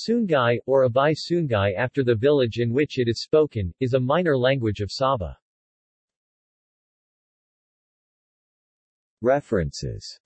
Sungai, or Abay Sungai after the village in which it is spoken, is a minor language of Sabah. References